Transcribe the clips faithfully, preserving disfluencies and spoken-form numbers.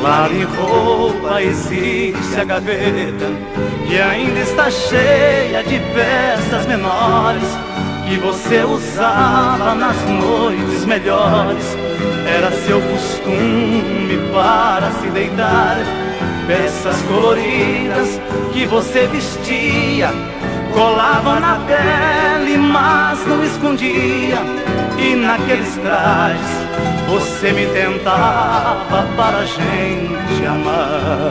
Lá em roupa existe a gaveta que ainda está cheia de peças menores que você usava nas noites melhores. Era seu costume para se deitar, peças coloridas que você vestia, colavam na pele, mas não escondia. E naqueles trajes você me tentava para a gente amar.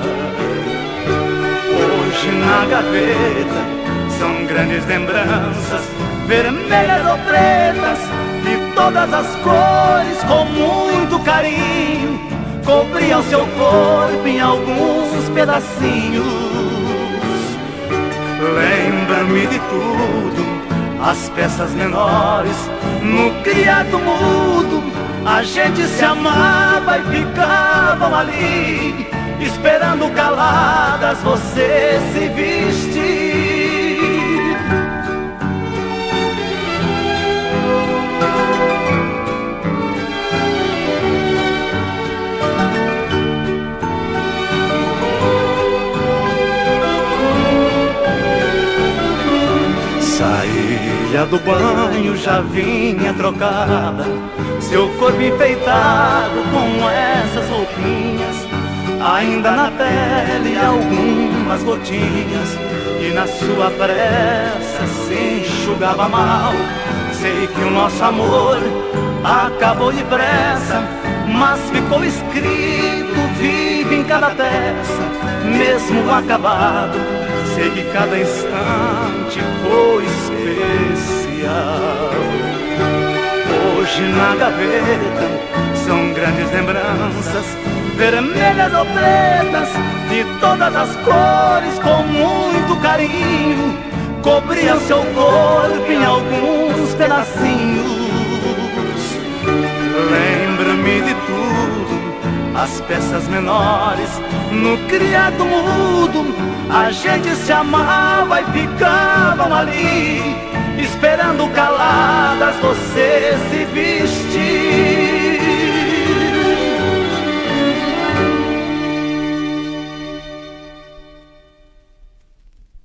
Hoje na gaveta são grandes lembranças, vermelhas ou pretas, de todas as cores, com muito carinho, cobriam seu corpo em alguns pedacinhos. Lembra-me de tudo, as peças menores, no criado mudo, a gente se amava e ficavam ali, esperando caladas você se vestir. Saía do banho, já vinha trocada, seu corpo enfeitado com essas roupinhas, ainda na pele algumas gotinhas, e na sua pressa se enxugava mal. Sei que o nosso amor acabou depressa, mas ficou escrito vivo em cada peça, mesmo acabado. Sei que cada instante foi especial. Hoje na gaveta são grandes lembranças, vermelhas ou pretas, de todas as cores, com muito carinho, cobriam seu corpo em alguns pedacinhos. Lembra-me de tudo, as peças menores, no criado mudo, a gente se amava e ficavam ali, esperando caladas você se vestir.